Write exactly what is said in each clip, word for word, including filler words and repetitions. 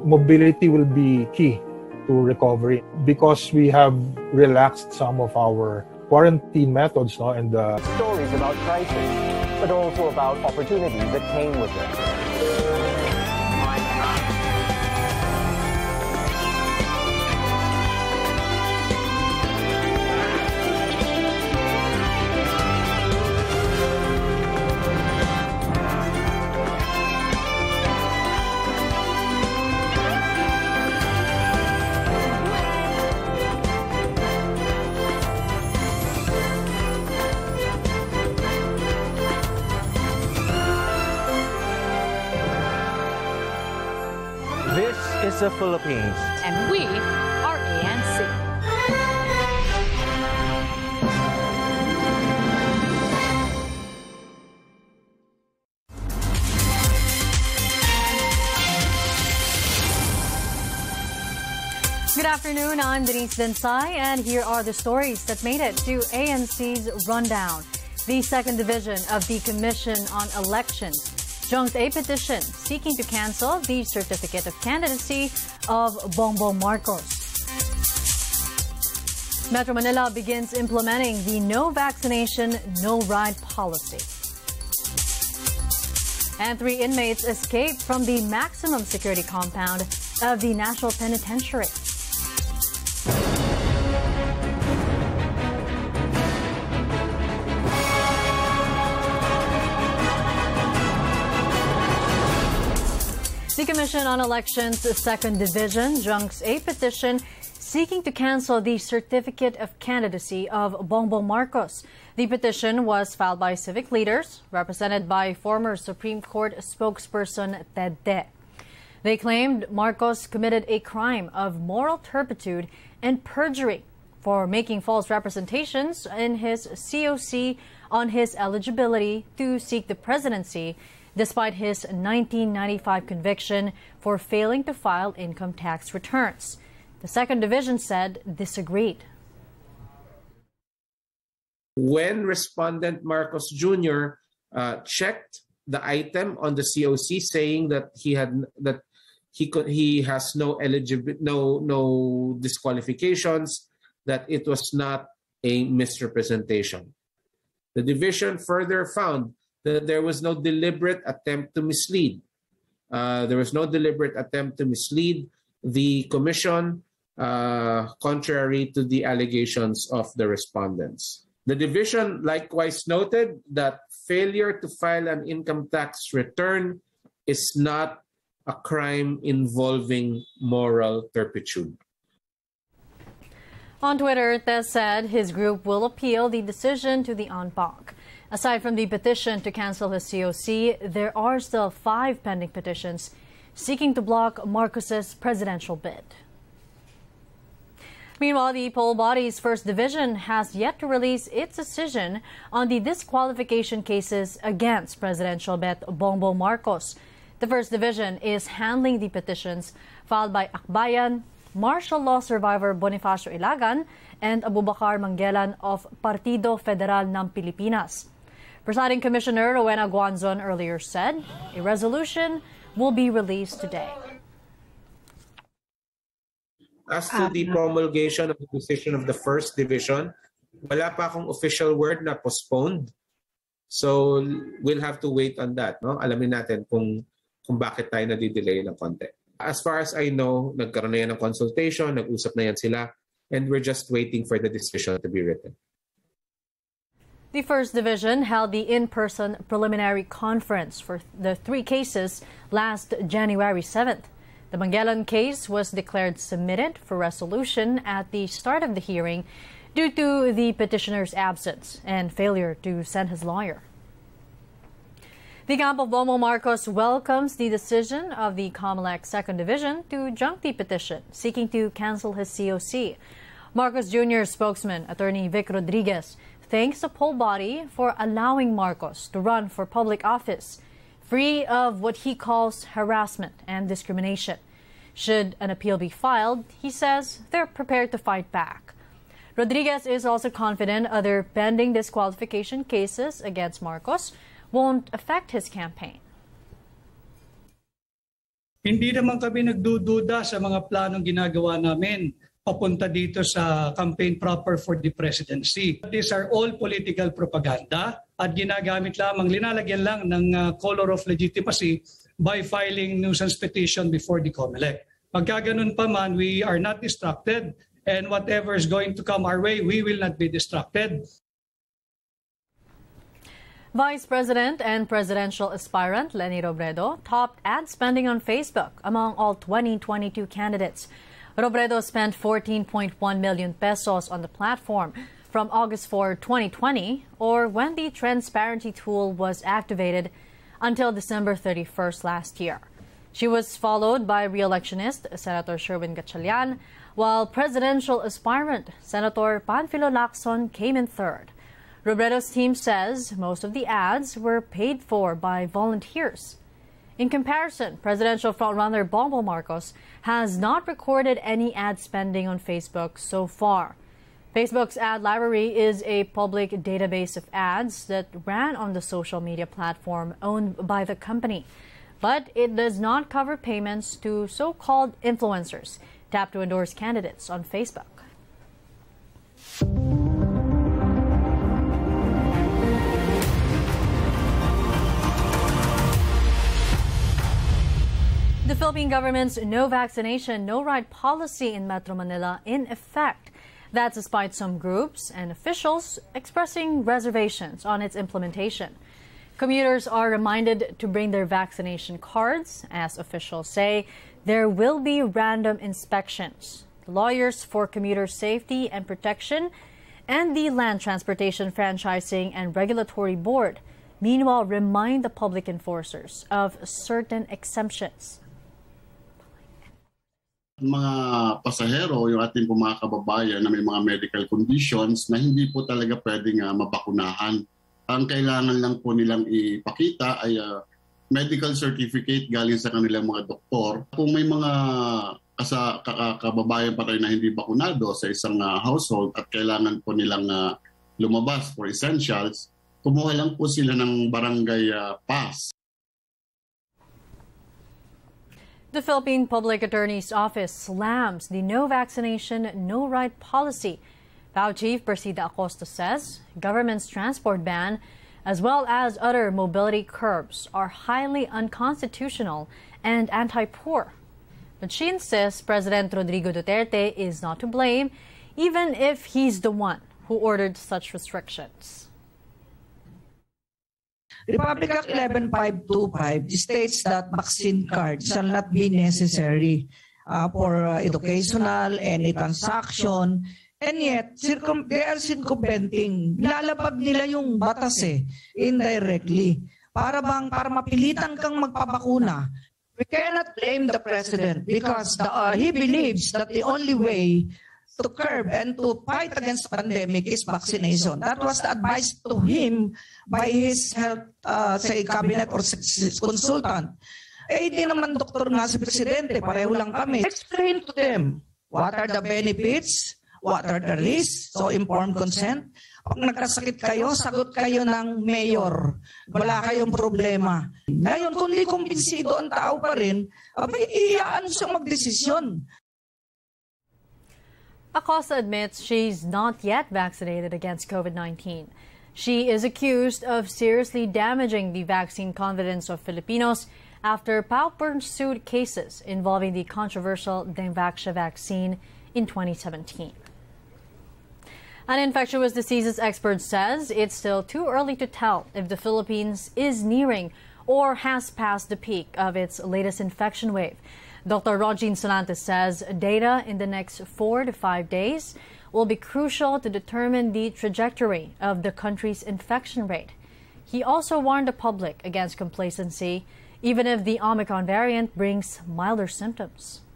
mobility will be key to recovery because we have relaxed some of our quarantine methods, no, and uh, stories about crisis, but also about opportunities that came with it. This is the Philippines. And we are A N C. Good afternoon, I'm Denise Densai, and here are the stories that made it to A N C's Rundown. The second division of the Commission on Elections junked a petition seeking to cancel the certificate of candidacy of Bongbong Marcos. Metro Manila begins implementing the no vaccination, no ride policy. And three inmates escaped from the maximum security compound of the National Penitentiary. The Commission on Elections Second Division junks a petition seeking to cancel the certificate of candidacy of Bongbong Marcos. The petition was filed by civic leaders, represented by former Supreme Court spokesperson Ted De. They claimed Marcos committed a crime of moral turpitude and perjury for making false representations in his C O C on his eligibility to seek the presidency, despite his nineteen ninety-five conviction for failing to file income tax returns. The Second Division said disagreed. When Respondent Marcos Junior Uh, checked the item on the C O C saying that he had that he could he has no eligibility, no no disqualifications, that it was not a misrepresentation. The division further found that there was no deliberate attempt to mislead. Uh, there was no deliberate attempt to mislead the commission, uh, contrary to the allegations of the respondents. The division likewise noted that failure to file an income tax return is not a crime involving moral turpitude. On Twitter, Tess said his group will appeal the decision to the en banc. Aside from the petition to cancel his C O C, there are still five pending petitions seeking to block Marcos's presidential bid. Meanwhile, the poll body's First Division has yet to release its decision on the disqualification cases against presidential bet Bongbong Marcos. The First Division is handling the petitions filed by Akbayan, martial law survivor Bonifacio Ilagan, and Abubakar Manggelan of Partido Federal ng Pilipinas. Presiding Commissioner Rowena Guanzon earlier said a resolution will be released today. As to the promulgation of the decision of the First Division, wala pa akong official word na postponed. So we'll have to wait on that. No? Alamin natin kung, kung bakit tayo nadidelay ng konti. As far as I know, nagkaroon na yan ng consultation, nag-usap na yan sila, and we're just waiting for the decision to be written. The First Division held the in-person preliminary conference for the three cases last January seventh. The Manggelan case was declared submitted for resolution at the start of the hearing due to the petitioner's absence and failure to send his lawyer. The camp of Bongbong Marcos welcomes the decision of the COMELEC Second Division to junk the petition seeking to cancel his C O C. Marcos Junior spokesman, Attorney Vic Rodriguez, thanks the poll body for allowing Marcos to run for public office, free of what he calls harassment and discrimination. Should an appeal be filed, he says they're prepared to fight back. Rodriguez is also confident other pending disqualification cases against Marcos won't affect his campaign. Hindi naman kami nagdududa sa mga planong ginagawa namin papunta dito sa campaign proper for the presidency. These are all political propaganda at ginagamit lamang, linalagyan lang ng uh, color of legitimacy by filing nuisance petition before the COMELEC. Pagka ganun pa man, we are not distracted, and whatever is going to come our way, we will not be distracted. Vice President and presidential aspirant Leni Robredo topped ad spending on Facebook among all twenty twenty-two candidates. Robredo spent fourteen point one million pesos on the platform from August fourth, twenty twenty, or when the transparency tool was activated, until December thirty-first last year. She was followed by re-electionist Senator Sherwin Gatchalian, while presidential aspirant Senator Panfilo Lacson came in third. Robredo's team says most of the ads were paid for by volunteers. In comparison, presidential frontrunner Bongbong Marcos has not recorded any ad spending on Facebook so far. Facebook's ad library is a public database of ads that ran on the social media platform owned by the company. But it does not cover payments to so-called influencers tapped to endorse candidates on Facebook. The Philippine government's no vaccination, no ride policy in Metro Manila in effect. That's despite some groups and officials expressing reservations on its implementation. Commuters are reminded to bring their vaccination cards. As officials say, there will be random inspections. The Lawyers for Commuter Safety and Protection and the Land Transportation Franchising and Regulatory Board, meanwhile, remind the public enforcers of certain exemptions. Mga pasahero, yung ating po mga kababayan na may mga medical conditions na hindi po talaga pwedeng uh, mabakunahan. Ang kailangan lang po nilang ipakita ay uh, medical certificate galing sa kanilang mga doktor. Kung may mga kasa, kababayan pa rin na hindi bakunado sa isang uh, household at kailangan po nilang uh, lumabas for essentials, kumuha lang po sila ng barangay uh, pass. The Philippine Public Attorney's Office slams the no vaccination, no ride policy. P A O Chief Persida Acosta says government's transport ban, as well as other mobility curbs, are highly unconstitutional and anti-poor. But she insists President Rodrigo Duterte is not to blame, even if he's the one who ordered such restrictions. Republic Act eleven five twenty-five states that vaccine card shall not be necessary uh, for uh, educational, any transaction, and yet circum they are circumventing. Lalabag nila yung batas eh, indirectly. Para bang, para mapilitan kang magpabakuna. We cannot blame the president because the, uh, he believes that the only way to curb and to fight against pandemic is vaccination. That was the advice to him by his health, uh, say, cabinet or consultant. Eh, hindi naman doktor nga si presidente, pareho lang kami. Explain to them what are the benefits, what are the risks, so informed consent. Pag nagkasakit kayo, sagot kayo ng mayor. Wala kayong problema. Ngayon, kung hindi kumbinsido ang tao pa rin, abay, iyaan siyang magdesisyon. Acosta admits she's not yet vaccinated against COVID nineteen. She is accused of seriously damaging the vaccine confidence of Filipinos after P A O pursued cases involving the controversial Dengvaxia vaccine in twenty seventeen. An infectious diseases expert says it's still too early to tell if the Philippines is nearing or has passed the peak of its latest infection wave. Doctor Rogin Solantes says data in the next four to five days will be crucial to determine the trajectory of the country's infection rate. He also warned the public against complacency, even if the Omicron variant brings milder symptoms.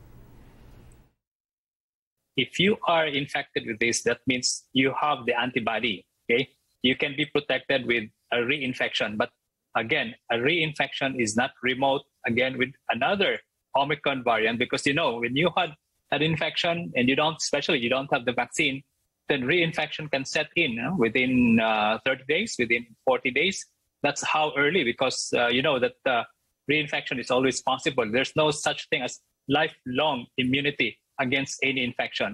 If you are infected with this, that means you have the antibody, okay? You can be protected with a reinfection. But again, a reinfection is not remote, again, with another Omicron variant, because, you know, when you had an infection and you don't, especially you don't have the vaccine, then reinfection can set in you know, within uh, thirty days, within forty days. That's how early, because uh, you know that uh, reinfection is always possible. There's no such thing as lifelong immunity against any infection.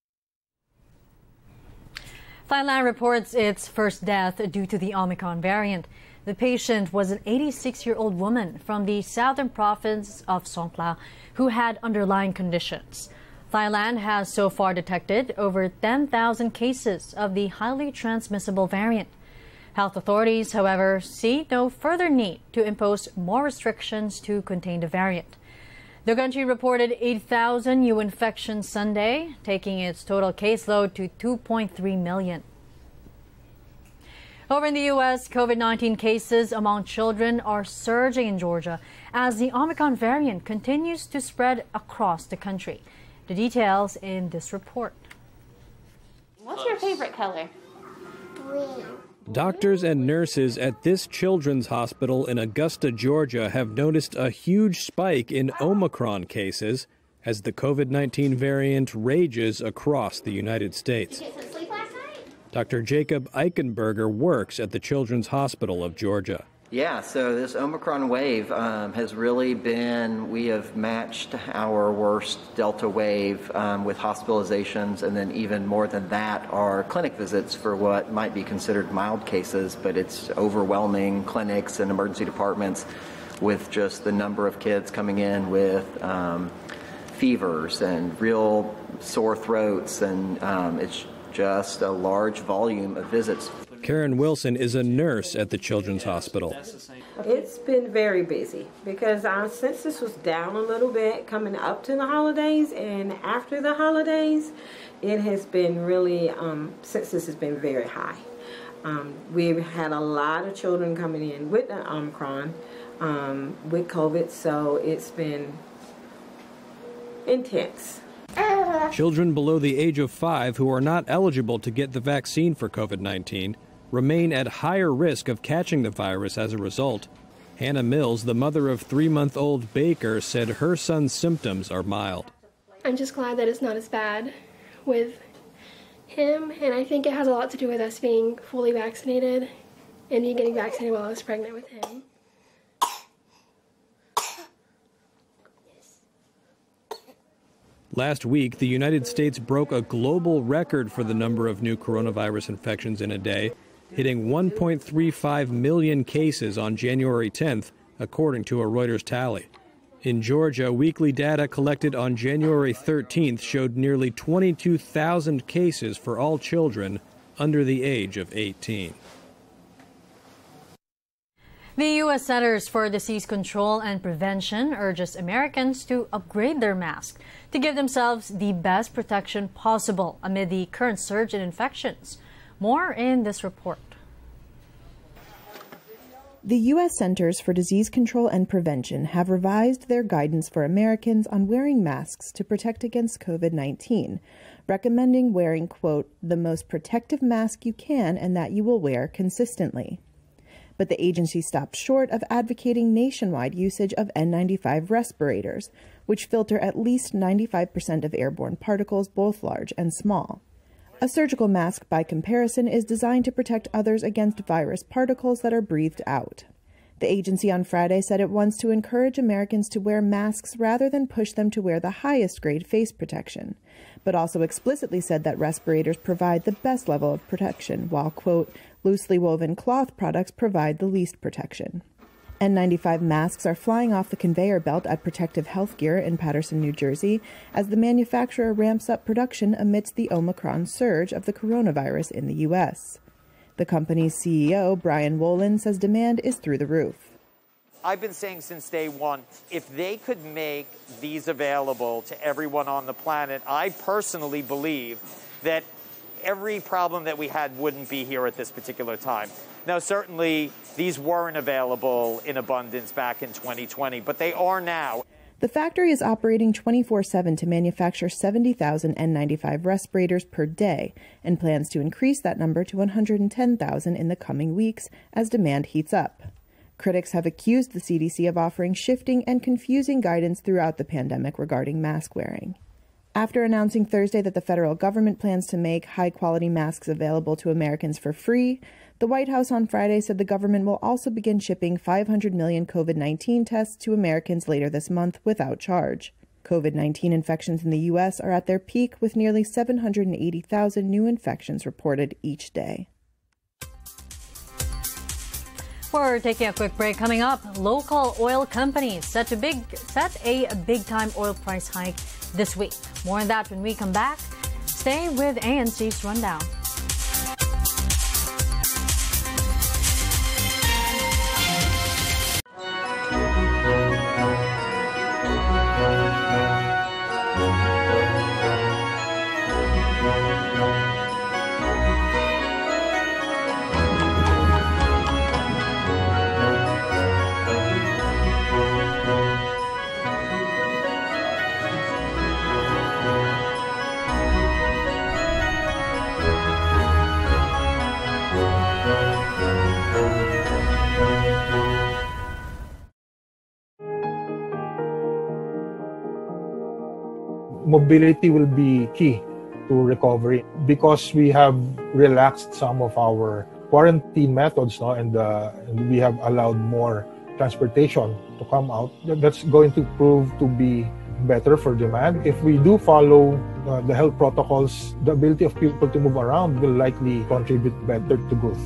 Thailand reports its first death due to the Omicron variant. The patient was an eighty-six-year-old woman from the southern province of Songkhla who had underlying conditions. Thailand has so far detected over ten thousand cases of the highly transmissible variant. Health authorities, however, see no further need to impose more restrictions to contain the variant. The country reported eight thousand new infections Sunday, taking its total caseload to two point three million. Over in the U S, COVID nineteen cases among children are surging in Georgia as the Omicron variant continues to spread across the country. The details in this report. What's your favorite color? Green. Doctors and nurses at this children's hospital in Augusta, Georgia, have noticed a huge spike in Omicron cases as the COVID nineteen variant rages across the United States. Did you get some sleep last night? Doctor Jacob Eichenberger works at the Children's Hospital of Georgia. Yeah, so this Omicron wave um, has really been, we have matched our worst Delta wave um, with hospitalizations, and then even more than that are clinic visits for what might be considered mild cases, but it's overwhelming clinics and emergency departments with just the number of kids coming in with um, fevers and real sore throats, and um, it's just a large volume of visits. Karen Wilson is a nurse at the Children's Hospital. It's been very busy because our census was down a little bit coming up to the holidays, and after the holidays, it has been really, um, census has been very high. Um, we've had a lot of children coming in with the Omicron, um, with COVID, so it's been intense. Children below the age of five who are not eligible to get the vaccine for COVID nineteen remain at higher risk of catching the virus as a result. Hannah Mills, the mother of three-month-old Baker, said her son's symptoms are mild. I'm just glad that it's not as bad with him, and I think it has a lot to do with us being fully vaccinated and me getting vaccinated while I was pregnant with him. Last week, the United States broke a global record for the number of new coronavirus infections in a day, hitting one point three five million cases on January tenth, according to a Reuters tally. In Georgia, weekly data collected on January thirteenth showed nearly twenty-two thousand cases for all children under the age of eighteen. The U S Centers for Disease Control and Prevention urges Americans to upgrade their masks to give themselves the best protection possible amid the current surge in infections. More in this report. The U S Centers for Disease Control and Prevention have revised their guidance for Americans on wearing masks to protect against COVID nineteen, recommending wearing, quote, the most protective mask you can and that you will wear consistently. But the agency stopped short of advocating nationwide usage of N ninety-five respirators, which filter at least ninety-five percent of airborne particles, both large and small. A surgical mask, by comparison, is designed to protect others against virus particles that are breathed out. The agency on Friday said it wants to encourage Americans to wear masks rather than push them to wear the highest grade face protection, but also explicitly said that respirators provide the best level of protection, while, quote, loosely woven cloth products provide the least protection. N ninety-five masks are flying off the conveyor belt at Protective Healthcare in Paterson, New Jersey, as the manufacturer ramps up production amidst the Omicron surge of the coronavirus in the U S. The company's C E O, Brian Wolin, says demand is through the roof. I've been saying since day one, if they could make these available to everyone on the planet, I personally believe that every problem that we had wouldn't be here at this particular time. Now, certainly, these weren't available in abundance back in twenty twenty, but they are now. The factory is operating twenty-four seven to manufacture seventy thousand N ninety-five respirators per day and plans to increase that number to one hundred ten thousand in the coming weeks as demand heats up. Critics have accused the C D C of offering shifting and confusing guidance throughout the pandemic regarding mask wearing. After announcing Thursday that the federal government plans to make high-quality masks available to Americans for free, the White House on Friday said the government will also begin shipping five hundred million COVID nineteen tests to Americans later this month without charge. COVID nineteen infections in the U S are at their peak, with nearly seven hundred eighty thousand new infections reported each day. We're taking a quick break. Coming up, local oil companies set to big set a big-time oil price hike this week. More on that when we come back. Stay with A N C's Rundown. Mobility will be key to recovery because we have relaxed some of our quarantine methods, no, and, uh, and we have allowed more transportation to come out. That's going to prove to be better for demand. If we do follow uh, the health protocols, the ability of people to move around will likely contribute better to growth.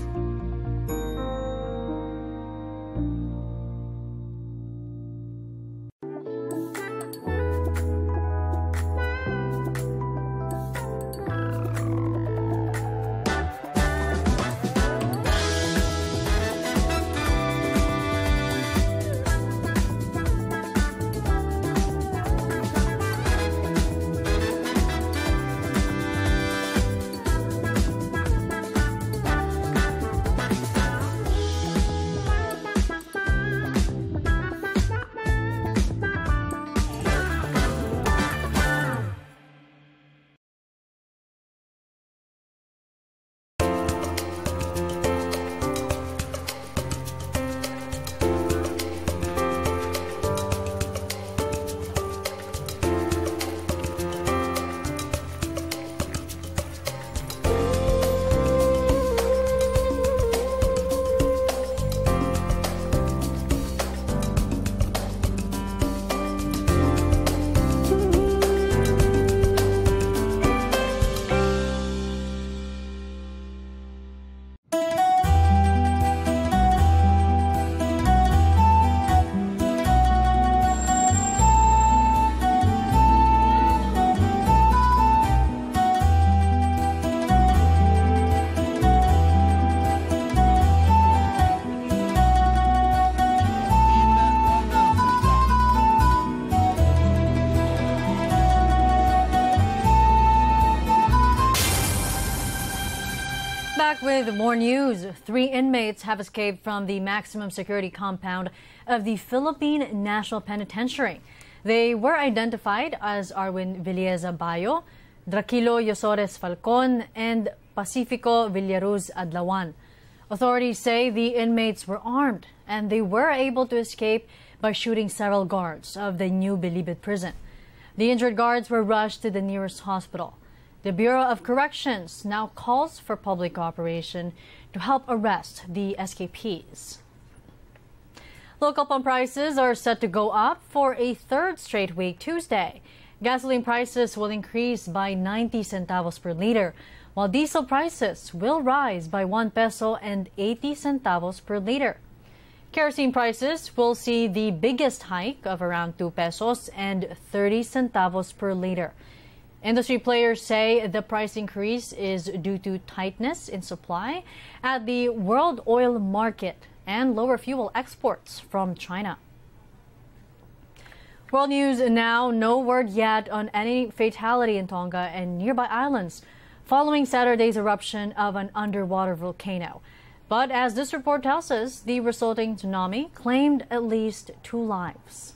With more news, three inmates have escaped from the maximum security compound of the Philippine National Penitentiary. They were identified as Arwin Villeza Bayo, Draquilo Yosores Falcon, and Pacifico Villaruz Adlawan. Authorities say the inmates were armed and they were able to escape by shooting several guards of the new Bilibid prison. The injured guards were rushed to the nearest hospital. The Bureau of Corrections now calls for public cooperation to help arrest the escapees. Local pump prices are set to go up for a third straight week Tuesday. Gasoline prices will increase by ninety centavos per liter, while diesel prices will rise by one peso and eighty centavos per liter. Kerosene prices will see the biggest hike of around two pesos and thirty centavos per liter. Industry players say the price increase is due to tightness in supply at the world oil market and lower fuel exports from China. World news now, no word yet on any fatality in Tonga and nearby islands following Saturday's eruption of an underwater volcano. But as this report tells us, the resulting tsunami claimed at least two lives.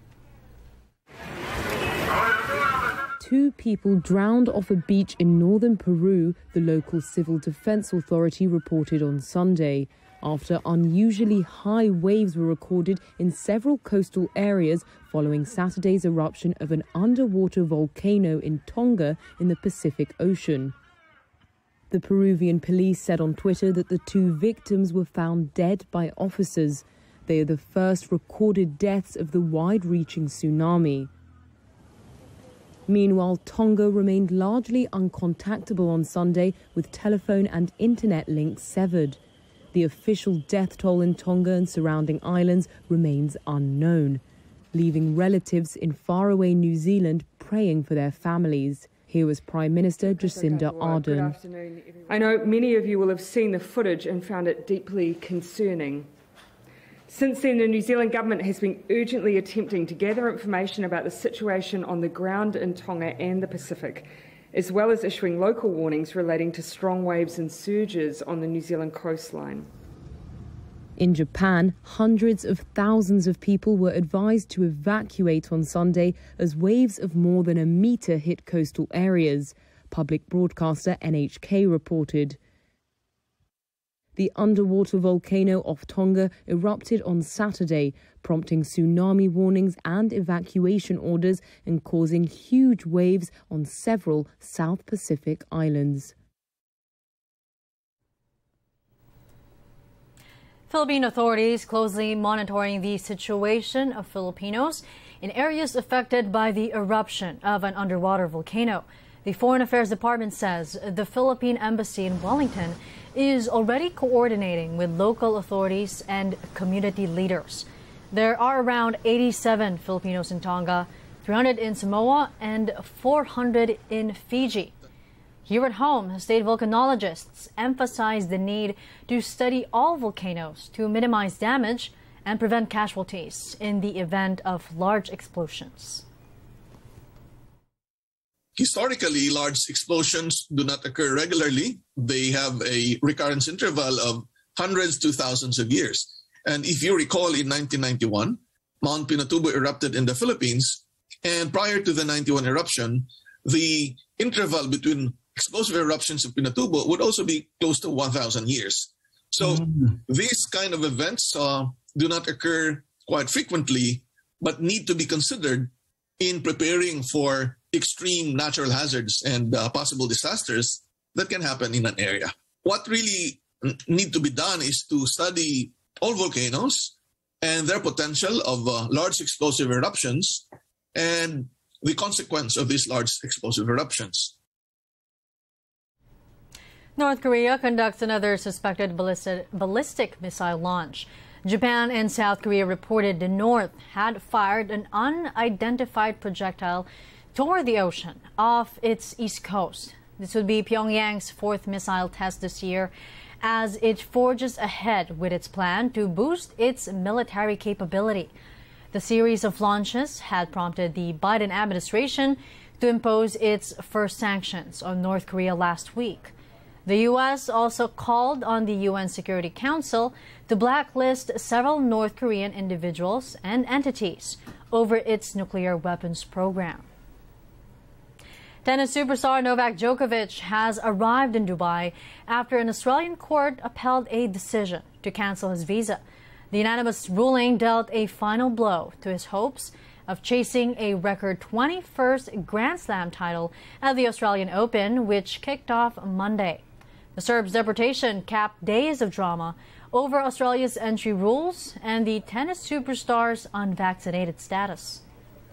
Two people drowned off a beach in northern Peru, the local civil defense authority reported on Sunday. after unusually high waves were recorded in several coastal areas following Saturday's eruption of an underwater volcano in Tonga in the Pacific Ocean. The Peruvian police said on Twitter that the two victims were found dead by officers. They are the first recorded deaths of the wide-reaching tsunami. Meanwhile, Tonga remained largely uncontactable on Sunday, with telephone and internet links severed. The official death toll in Tonga and surrounding islands remains unknown, leaving relatives in faraway New Zealand praying for their families. Here was Prime Minister Jacinda Ardern. Good afternoon, everyone. I know many of you will have seen the footage and found it deeply concerning. Since then, the New Zealand government has been urgently attempting to gather information about the situation on the ground in Tonga and the Pacific, as well as issuing local warnings relating to strong waves and surges on the New Zealand coastline. In Japan, hundreds of thousands of people were advised to evacuate on Sunday as waves of more than a metre hit coastal areas, public broadcaster N H K reported. The underwater volcano off Tonga erupted on Saturday, prompting tsunami warnings and evacuation orders and causing huge waves on several South Pacific islands. Philippine authorities closely monitoring the situation of Filipinos in areas affected by the eruption of an underwater volcano. The Foreign Affairs Department says the Philippine Embassy in Wellington is already coordinating with local authorities and community leaders. There are around eighty-seven Filipinos in Tonga, three hundred in Samoa, and four hundred in Fiji. Here at home, state volcanologists emphasize the need to study all volcanoes to minimize damage and prevent casualties in the event of large explosions. Historically, large explosions do not occur regularly. They have a recurrence interval of hundreds to thousands of years. And if you recall, in nineteen ninety-one, Mount Pinatubo erupted in the Philippines. And prior to the ninety-one eruption, the interval between explosive eruptions of Pinatubo would also be close to one thousand years. So mm. these kind of events uh, do not occur quite frequently, but need to be considered in preparing for extreme natural hazards and uh, possible disasters that can happen in an area. What really need to be done is to study all volcanoes and their potential of uh, large explosive eruptions and the consequence of these large explosive eruptions. North Korea conducts another suspected ballistic, ballistic missile launch. Japan and South Korea reported the North had fired an unidentified projectile toward the ocean off its east coast. This would be Pyongyang's fourth missile test this year as it forges ahead with its plan to boost its military capability. The series of launches had prompted the Biden administration to impose its first sanctions on North Korea last week. The U S also called on the U N Security Council to blacklist several North Korean individuals and entities over its nuclear weapons program. Tennis superstar Novak Djokovic has arrived in Dubai after an Australian court upheld a decision to cancel his visa. The unanimous ruling dealt a final blow to his hopes of chasing a record twenty-first Grand Slam title at the Australian Open, which kicked off Monday. The Serb's deportation capped days of drama over Australia's entry rules and the tennis superstar's unvaccinated status.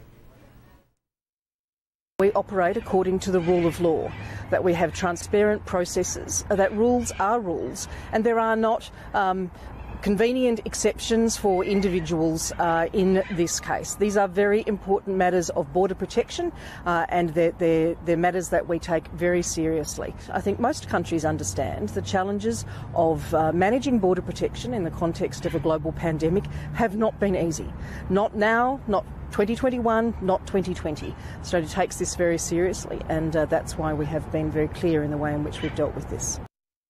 We operate according to the rule of law, that we have transparent processes, that rules are rules, and there are not um, convenient exceptions for individuals uh, in this case. These are very important matters of border protection uh, and they're, they're, they're matters that we take very seriously. I think most countries understand the challenges of uh, managing border protection in the context of a global pandemic have not been easy. Not now, not twenty twenty-one, not twenty twenty. Australia takes this very seriously, and uh, that's why we have been very clear in the way in which we've dealt with this.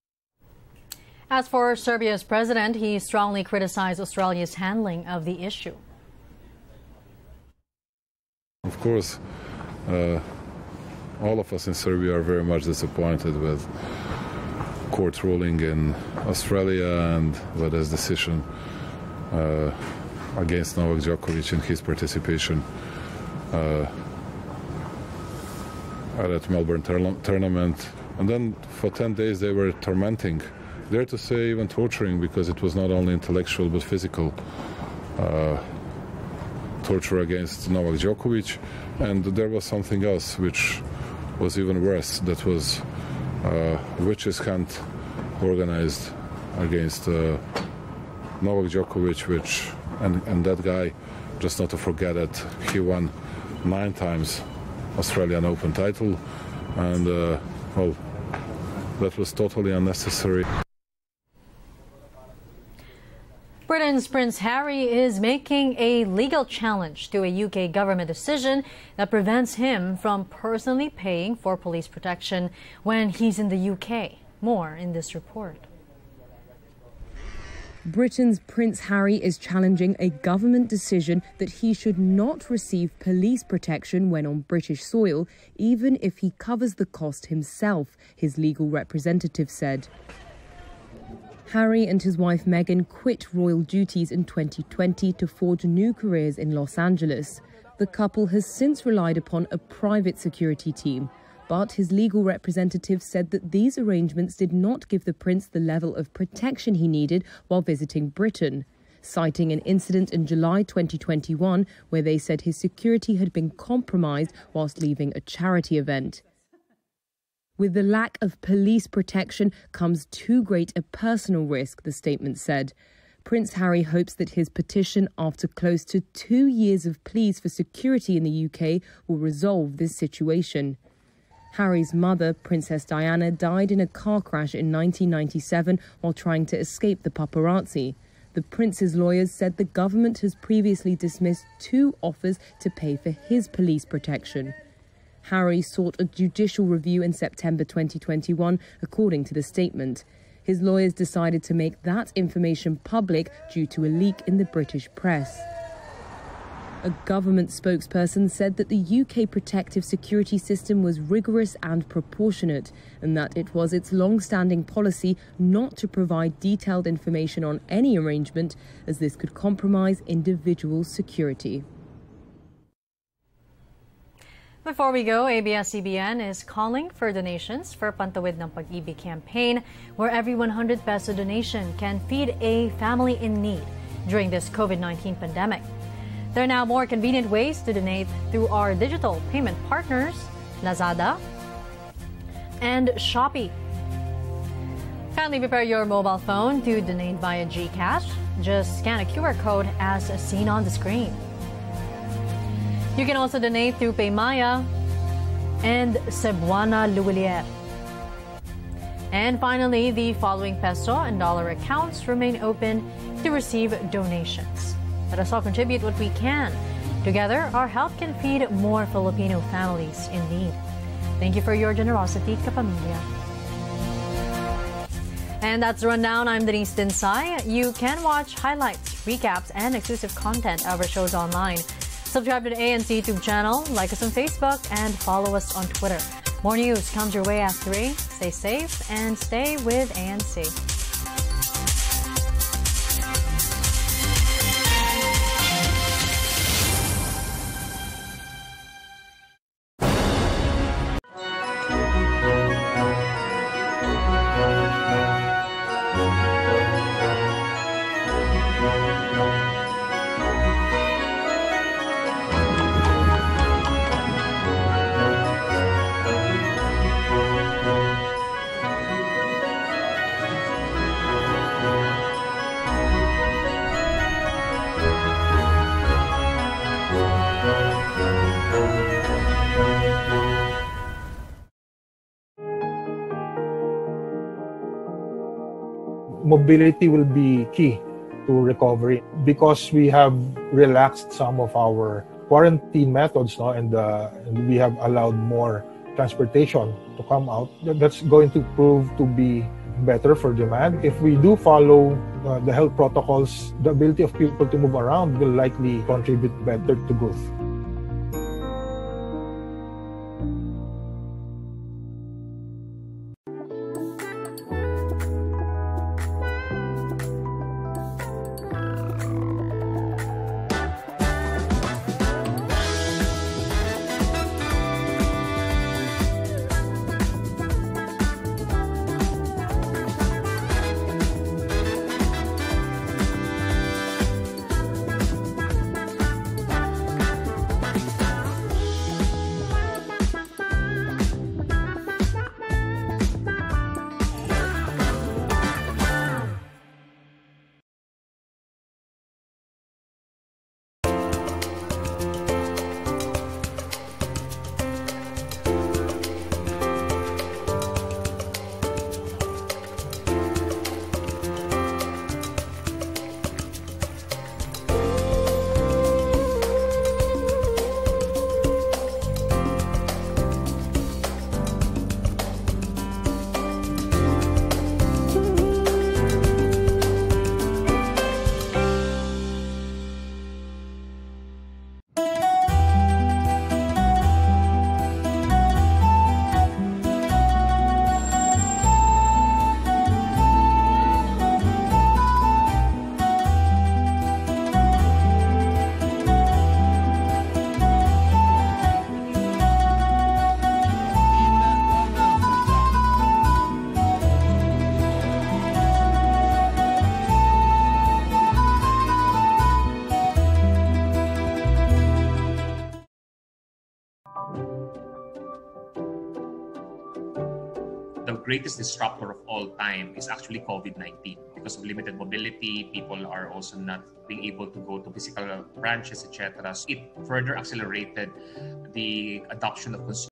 As for Serbia's president, he strongly criticized Australia's handling of the issue. Of course, uh, all of us in Serbia are very much disappointed with court ruling in Australia and V A Da's decision uh, against Novak Djokovic in his participation uh, at that Melbourne tournament. And then for ten days they were tormenting, dare to say even torturing, because it was not only intellectual but physical uh, torture against Novak Djokovic. And there was something else which was even worse, that was uh, witches hunt organized against uh, Novak Djokovic, which and, and that guy, just not to forget that he won nine times Australian Open title, and uh, well, that was totally unnecessary. Britain's Prince Harry is making a legal challenge to a U K government decision that prevents him from personally paying for police protection when he's in the U K. More in this report. Britain's Prince Harry is challenging a government decision that he should not receive police protection when on British soil, even if he covers the cost himself, his legal representative said. Harry and his wife Meghan quit royal duties in twenty twenty to forge new careers in Los Angeles. The couple has since relied upon a private security team, but his legal representative said that these arrangements did not give the prince the level of protection he needed while visiting Britain, citing an incident in July twenty twenty-one where they said his security had been compromised whilst leaving a charity event. With the lack of police protection comes too great a personal risk, the statement said. Prince Harry hopes that his petition, after close to two years of pleas for security in the U K, will resolve this situation. Harry's mother, Princess Diana, died in a car crash in nineteen ninety-seven while trying to escape the paparazzi. The prince's lawyers said the government has previously dismissed two offers to pay for his police protection. Harry sought a judicial review in September twenty twenty-one, according to the statement. His lawyers decided to make that information public due to a leak in the British press. A government spokesperson said that the U K protective security system was rigorous and proportionate, and that it was its long-standing policy not to provide detailed information on any arrangement, as this could compromise individual security. Before we go, A B S C B N is calling for donations for Pantawid ng Pag-ibig campaign, where every one hundred peso donation can feed a family in need during this COVID nineteen pandemic. There are now more convenient ways to donate through our digital payment partners, Lazada and Shopee. Kindly prepare your mobile phone to donate via GCash. Just scan a Q R code as seen on the screen. You can also donate through PayMaya and Cebuana Luwalier. And finally, the following peso and dollar accounts remain open to receive donations. Let us all contribute what we can. Together, our help can feed more Filipino families in need. Thank you for your generosity, Kapamilya. And that's the rundown. I'm Denise Dinsay. You can watch highlights, recaps, and exclusive content of our shows online. Subscribe to the A N C YouTube channel, like us on Facebook, and follow us on Twitter. More news comes your way at three. Stay safe and stay with A N C. Mobility will be key to recovery because we have relaxed some of our quarantine methods, no, and, uh, and we have allowed more transportation to come out. That's going to prove to be better for demand. If we do follow uh, the health protocols, the ability of people to move around will likely contribute better to growth. the greatest disruptor of all time is actually COVID nineteen. Because of limited mobility, people are also not being able to go to physical branches, et cetera. So it further accelerated the adoption of consumer